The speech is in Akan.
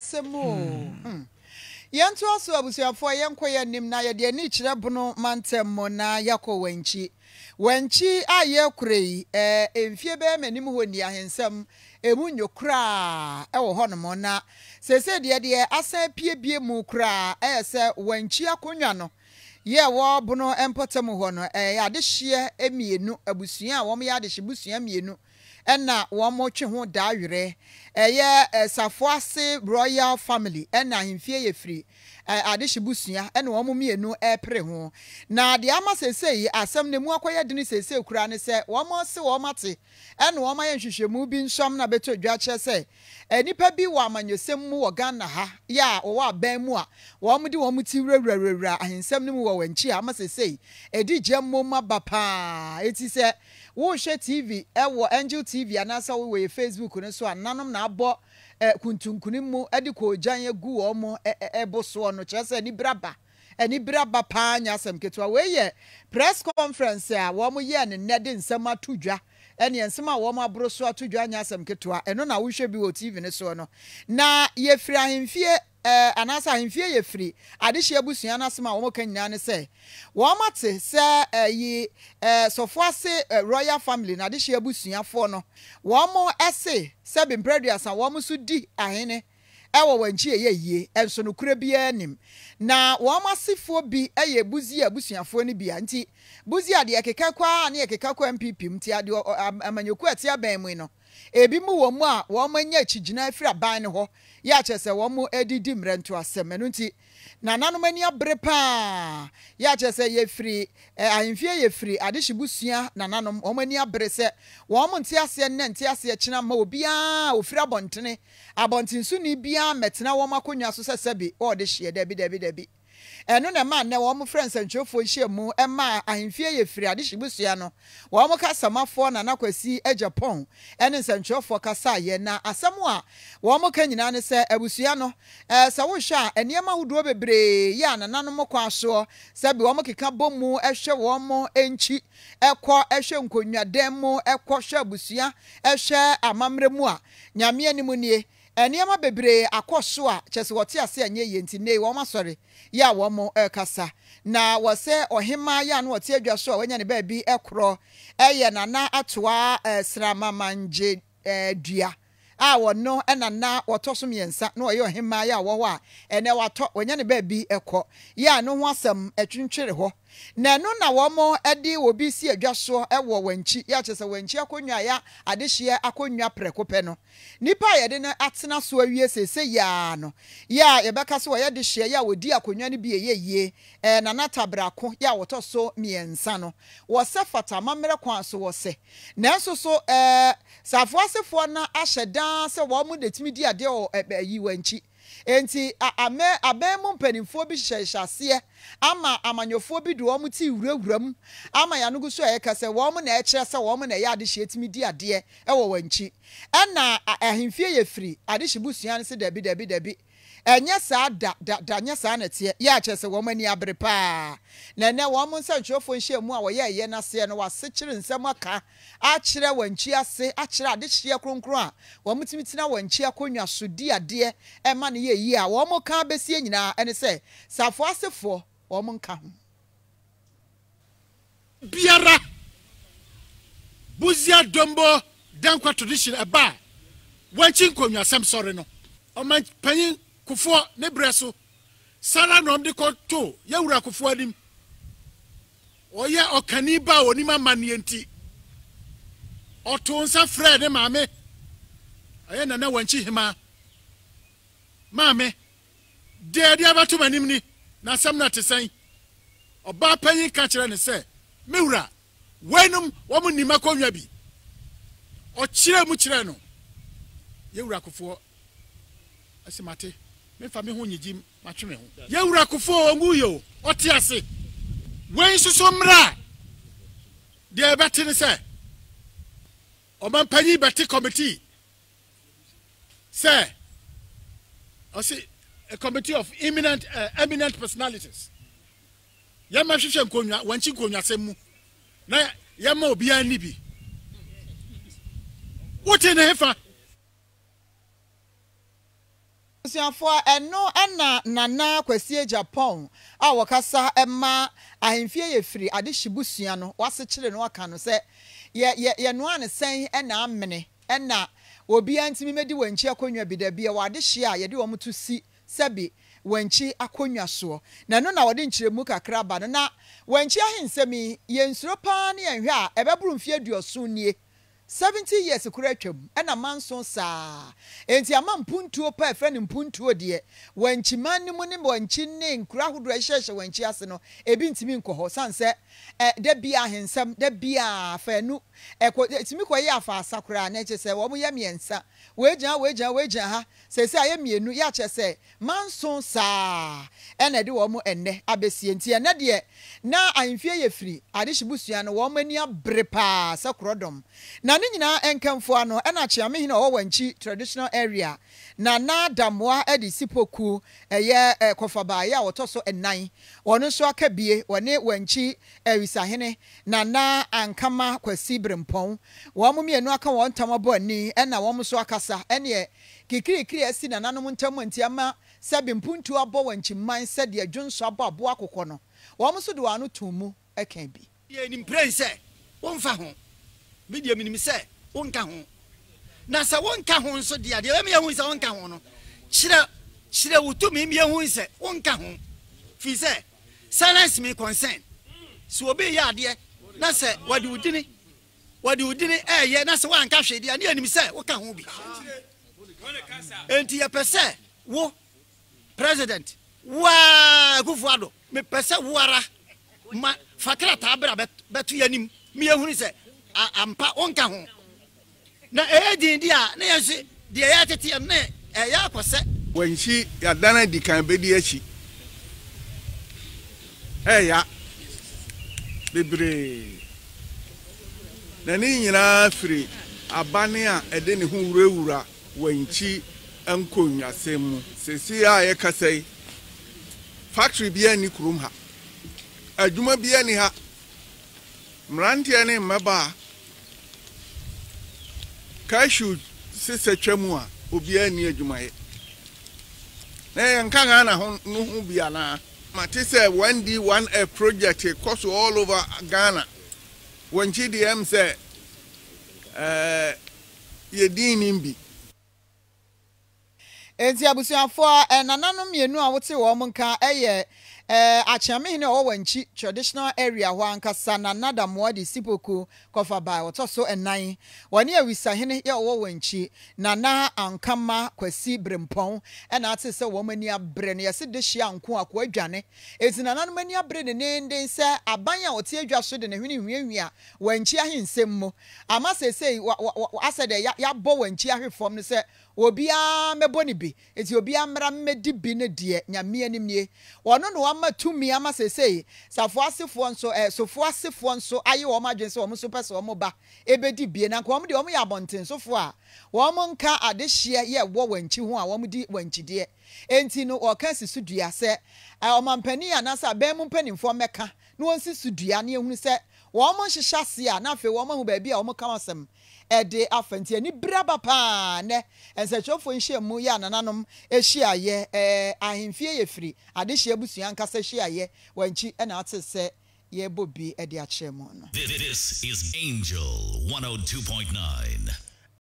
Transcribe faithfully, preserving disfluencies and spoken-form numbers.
Semo. Yanto aso abusuafo yenko yanim na ye de ni kire bono mantem mo na yako wenchi. Wenchi aye kurei eh emfie be manim ho ni ahensam emu nyokra e wo hono na sese de de asan piebie mu kra e se wenchi akonwa no ye wo bono empotem ho no eh adehye emienu abusua a wo me adehye busua mienu ena wo mo twe ho da awere eye Safoase Royal Family ena Ahenfie Yefri adehye busua ena wo mo mienu epre ho na de ama sesei asem ne mu akoye de ne sesei kura ne se wo mo se wo mate ena wo ma ye hwehwemu bi nsom na beto dwa che se enipa bi wa amanyosem mu wo Ghana ha ya wo wa ban mu a wo mo de wo mo ti wrawrawra ahensem ne mu wo Wenchi ama sesei edi gemmo mabapa eti se wo hwe T V ewo Angel T V anasa wo we Facebook ne so ananom na abo kuntunkunim edi ko jan egu wo mo eboso no kyerese ni braba eni braba pa nya asem ketwa we ye press conference a wo mo ye ne nede nsem atodwa eni ensem a wo mo abro so atodwa nya asem ketwa eno na wo hwe bi wo T V ne so no na Yefri Ahenfie eh anasa Ahenfie Yefri adehye abusua na asem a wo mo kan nyina ne se wo mate se yi eh Safoase Royal Family na adehye abusua fo no wo mo ese se bi mpraduasa wo mo so di ahene ewo Wenchi eyeye enso no kura bia nim na wo masifo bi eye buzi abusuafo ni bia nti buzi ade ekeka kwa na ekeka kwa M P P mti ade amanyoku ati aban mu no ebi mu wo mu a wo manya chigina afira ban ne ho ya chese wo mu edidi mrento asem no nti na nanom ani abre pa ya chese Yefri Ahenfie Yefri adehye busua na nanom wo mani abre se wo mu nti ase ne nti ase kina ma obia ofira bontene abontinsu ni bia metena wo makonwa so sesebi o de hye dabi dabi dabi eno na ma ne wo mo friends antwofo hye mu e ma Ahenfie Yefri adehye busua no wo mo kasamafo na nakwasi Japan ene nsantwofo kasa ye na asemu a wo mo ka nyina ne se abusua no eh se wo hwa eniema hudo bebre ya na nanom kwa so sebi wo mo keka bomu ehwe wo mo enchi ekọ ehwe nkonwa dem mu ekọ hwe abusua ehwe amamre mu a nyame animu nie eniema bebre akoso a chese wote ase anye yenti nei wo masori ya wo mo kasa na wo se ohima ya na wote adwa so a wanya ne ba bi ekro eye na na atoa srama manje dua a wono ena na wotoso miensa na oye ohima ya wo ho a ene wato wanya ne ba bi ekọ ya no ho asem atwintwere ho na no na wo mo edi obi si adwa so ewo Wenchi ya chese Wenchi akonwa ya adehye akonwa prekope no nipa ye de na atena so awie sese ya no ya ye beka so ye de hye ya wodi akonwa ne bi eyeye eh na natabrako ya woto so miensa no wo se fata mamere kwa so wo se na so so eh Safoasefo na ahyedan se wo mo detimi di ade o yi Wenchi enti ame abemu mpanimfo bi hyehyase ama amanyofo bi de wo mu ti wurawuram ama ya nugu so e kase wo mu na e kire se wo mu na ya adehye etimi di ade e wo Wenchi ena Ahenfie Yefri adehye busua ne se dabi dabi dabi enye sa da da nya sa na tie ya kire wo mani abre pa na ne wo mu nsantwofo nhye mu a wo ye ye na se no wase kire nsem aka a kire Wenchi ase a kire adehye kronkron a wo mu timitina Wenchi akonwa so di ade e ma ne ye yi a wo mu ka besie nyina ene se Safoasefo wo mu nka ho biara buzia dombo dankwa tradition aba Wenchi nkonwa sem sore no o man panyin kufo ne breso sala no de ko to yawura kufo adim oye okaniba onima manienti otonsa Fred maame aye na na Wenchi hima maame de de abatu manim ni na sam na tesan oba panyin ka kire ne se mewura wenum wo mu nima konwa bi o kire mu kire no yawura kufo asimate me fa me ho nyigi matwe me ho yawura kufo onguyo oti ase wen soso mra de beti ne se o man panyi beti committee say I see a committee of eminent uh, eminent personalities yama hwehwe nkonwa Wenchi nkonwa semu na yama obi ani bi wote ne hefa Siafo eno ana nana kwasie Japan a wakasa emma Ahenfie Yefri adehibusua no wasechire no aka no se ye ye no ane sen ena amene ena obi antimi medi Wenchi akonwa bidabia wadehye a ye de wo to si sebi Wenchi akonwa so na no na wode nkyiremu kakra ba no na Wenchi ahensemi ye nsuro pa ne enhwe a ebeburu mfie aduoso nie seventy years kura twam ena manso saa enti ama mpuntuo pa efre mpuntuo de Wenchi manni mu ne Wenchi ne nkura hodo ehyehye Wenchi ase no ebi ntimi nkoho sanse eh da bia ahensam da bia fanu etimi koye afa asakura na eche se wo mo ye miensa wegia wegia wegia ha se se aye mienu ya che se manso saa ena de wo mo enne abesie enti ena de na Ahenfie Yefri adehibusua no wo mani abrepa sakurodom na ni nyina enkamfo ano ena chiame hina wo Wenchi traditional area na na damoa edi sipoku eye kofaba ya wotoso enan wono so akabie wone Wenchi ewisahene na na ankama kwasi brempon wo mo mienu aka won tamabo ani ena wo mo so akasa ene kikirikiri asi na nanom ntamu ntiama sabi mpuntu abo Wenchi man sede adwonso abo abo akokọ no wo mo so de wano tumu ekan bi ye ni prense wonfa ho media minim se wonka ho na sa wonka ho nso dia de me hu se wonka ho no kire kire wutumi me hu se wonka ho fi se silence me concern so obi ya de na se wadi udini wadi udini eh ye na se wanka hwe dia ne anim se woka ho bi enti ye pese wo president wa kufuado me pese wara ma fakra ta abra betu yanim me hu se ampa wonka ho na edin dia na yesi dia ya tete na e ya akose Wenchi ya dana di kan bedi achi eh ya bebre na ni nyina firi abane a ede ne ho wurawura Wenchi ankonwa semu sesi a ye kasai factory bia ni kurum ha adwuma bia ni ha mrantie ne mmaba kashu sise twemu a obi ani adwumaye na yanka ga na ho no hu bia na mate say one D one F project across all over Ghana Wenchi D M say eh ye din bi enti abusuafo enananom mienu a wote wo mo nka eye eh achiame hine o Wenchi traditional area ho ankasa na nada moadi sipoku kofa bai wotoso enan woni awisa hine ye o Wenchi na na ankama kwasi brempon ena ate se wo mani abre ne yese de hia nko akwa adwane enti nananom mani abre ne nende se aban a wote adwa so de ne hwene hwienwi a Wenchi ahensem mo ama se se asede ya bo Wenchi ahwefom ne se obia meboni bi eti obia mra medi bi ne de nyame animnie wono no ama tumi ama sesei safo asefo nso eh sofo asefo nso aye wo madwen se wo so pese wo ba ebedi bie na ko wo de wo ya bonten sofo a wo mo nka adehye ye wo Wenchi ho a wo di Wenchi de enti no o kan sisudua se o mampani anasa ben mu mpanimfo meka no won sisudua na ehunu se wo mo hyehyase a na afi wo mo hu ba bi a wo mo kamasem ede afenti ani braba pa ne ensechofo nhyiamu ya nananom ehyiaye eh Ahenfie Yefri adehye abusua nkasa hyiaye Wenchi ena atese ye bobi ede akyeremo no. This is Angel one oh two point nine.